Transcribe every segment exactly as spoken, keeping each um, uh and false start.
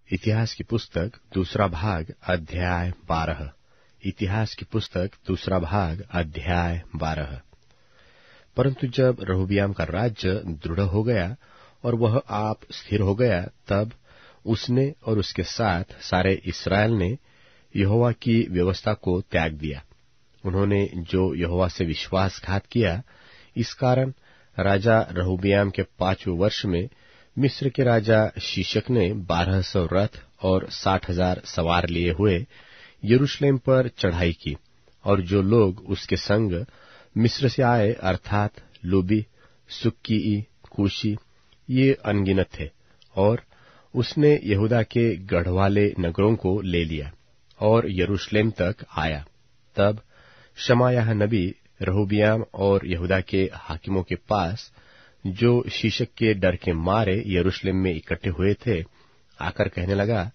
इतिहास की पुस्तक दूसरा भाग अध्याय बारह। इतिहास की पुस्तक दूसरा भाग अध्याय बारह। परंतु जब रहोबियाम का राज्य दृढ़ हो गया और वह आप स्थिर हो गया, तब उसने और उसके साथ सारे इस्राएल ने यहोवा की व्यवस्था को त्याग दिया। उन्होंने जो यहोवा से विश्वासघात किया, इस कारण राजा रहोबियाम के पांचवें वर्ष में मिस्र के राजा शीशक ने बारह सौ रथ और साठ हजार सवार लिए हुए यरूशलेम पर चढ़ाई की, और जो लोग उसके संग मिस्र से आए अर्थात लूबी, सुक्की, कूशी, ये अनगिनत थे। और उसने यहूदा के गढ़वाले नगरों को ले लिया और यरूशलेम तक आया। तब शमायाह नबी रहोबियाम और यहूदा के हाकिमों के पास, जो शीशक के डर के मारे यरूशलेम में इकट्ठे हुए थे, आकर कहने लगा,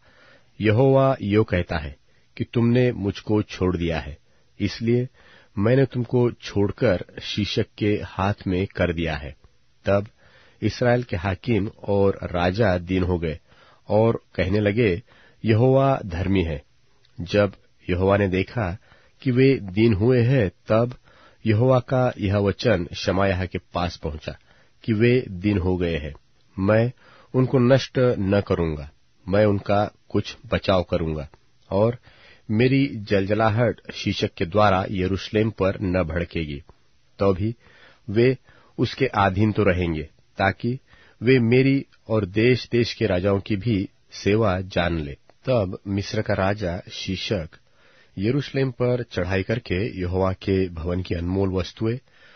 यहोवा यो कहता है कि तुमने मुझको छोड़ दिया है, इसलिए मैंने तुमको छोड़कर शीशक के हाथ में कर दिया है। तब इस्राएल के हाकिम और राजा दीन हो गए और कहने लगे, यहोवा धर्मी है। जब यहोवा ने देखा कि वे दीन हुए हैं, तब यहोवा का यह वचन शमायाह के पास पहुंचा कि वे दीन हो गए हैं। मैं उनको नष्ट न करूंगा, मैं उनका कुछ बचाव करूंगा, और मेरी जलजलाहट शीशक के द्वारा यरूशलेम पर न भड़केगी। तो भी वे उसके अधीन तो रहेंगे, ताकि वे मेरी और देश देश के राजाओं की भी सेवा जान ले। तब मिस्र का राजा शीशक यरूशलेम पर चढ़ाई करके यहोवा के भवन की अनमोल वस्तुएं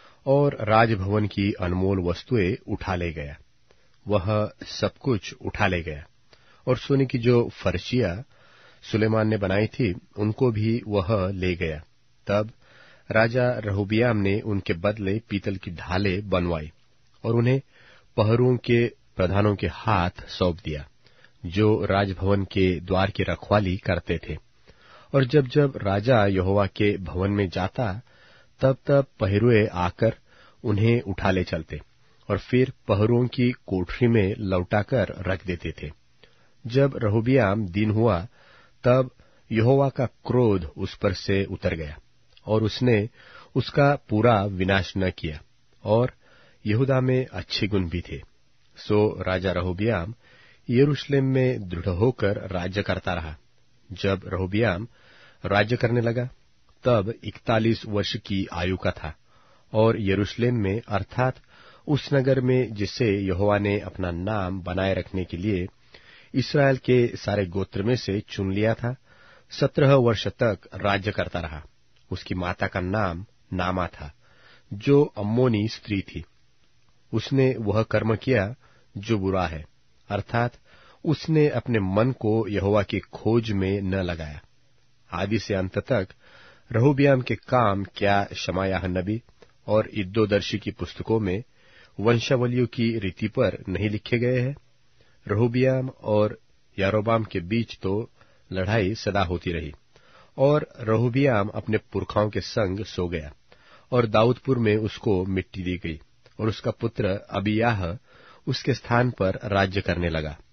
और राजभवन की अनमोल वस्तुएं उठा ले गया। वह सब कुछ उठा ले गया, और सोने की जो फर्शियां सुलेमान ने बनाई थी, उनको भी वह ले गया। तब राजा रहोबियाम ने उनके बदले पीतल की ढालें बनवाई और उन्हें पहरुओं के प्रधानों के हाथ सौंप दिया, जो राजभवन के द्वार की रखवाली करते थे। और जब जब राजा यहोवा के भवन में जाता, तब तब पहरुए आकर उन्हें उठा ले चलते और फिर पहरुओं की कोठरी में लौटाकर रख देते थे। जब रहोबियाम दीन हुआ, तब यहोवा का क्रोध उस पर से उतर गया और उसने उसका पूरा विनाश न किया, और यहूदा में अच्छे गुण भी थे। सो राजा रहोबियाम यरूशलेम में दृढ़ होकर राज्य करता रहा। जब रहोबियाम राज्य करने लगा, तब इकतालीस वर्ष की आयु का था, और यरूशलेम में अर्थात उस नगर में जिसे यहोवा ने अपना नाम बनाए रखने के लिए इस्राएल के सारे गोत्र में से चुन लिया था, सत्रह वर्ष तक राज्य करता रहा। उसकी माता का नाम नामा था, जो अम्मोनी स्त्री थी। उसने वह कर्म किया जो बुरा है, अर्थात उसने अपने मन को यहोवा की खोज में न लगाया। आदि से अंत तक रहोबियाम के काम क्या शमायाह नबी और इद्दोदर्शी की पुस्तकों में वंशावलियों की रीति पर नहीं लिखे गए हैं? रहोबियाम और यारोबाम के बीच तो लड़ाई सदा होती रही, और रहोबियाम अपने पुरखाओं के संग सो गया, और दाऊदपुर में उसको मिट्टी दी गई, और उसका पुत्र अबियाह उसके स्थान पर राज्य करने लगा।